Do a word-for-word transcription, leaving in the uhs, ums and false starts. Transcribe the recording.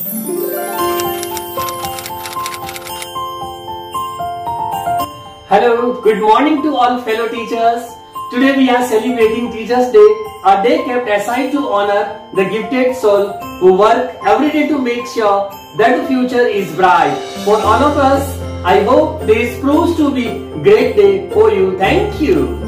Hello, good morning to all fellow teachers. Today we are celebrating Teachers Day, a day kept aside to honor the gifted soul who work every day to make sure that the future is bright for all of us. I hope this proves to be a great day for you. Thank you.